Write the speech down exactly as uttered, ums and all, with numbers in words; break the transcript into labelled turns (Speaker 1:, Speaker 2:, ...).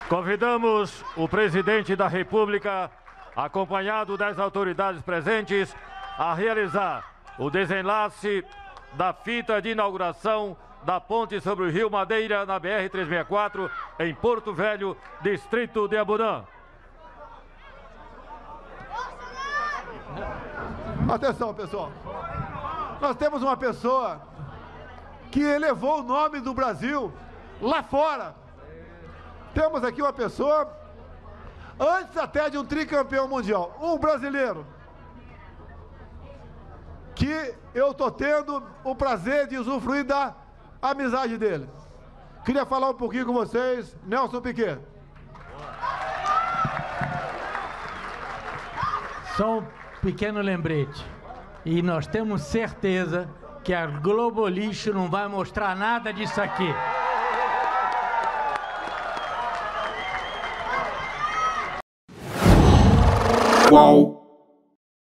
Speaker 1: Convidamos o presidente da República, acompanhado das autoridades presentes, a realizar o desenlace da fita de inauguração da ponte sobre o Rio Madeira, na B R trezentos e sessenta e quatro, em Porto Velho, distrito de Abunã.
Speaker 2: Atenção, pessoal. Nós temos uma pessoa que elevou o nome do Brasil lá fora. Temos aqui uma pessoa, antes até de um tricampeão mundial, um brasileiro, que eu estou tendo o prazer de usufruir da amizade dele. Queria falar um pouquinho com vocês, Nelson Piquet.
Speaker 3: Só um pequeno lembrete. E nós temos certeza que a Globo Lixo não vai mostrar nada disso aqui.
Speaker 4: Qual?